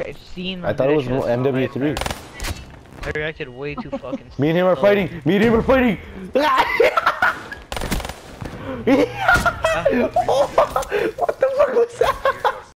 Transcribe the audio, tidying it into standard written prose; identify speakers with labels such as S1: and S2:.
S1: seen.
S2: I thought it was MW3.
S1: I reacted way too fucking.
S2: Me and him are fighting. Me and him are fighting. What the fuck was that?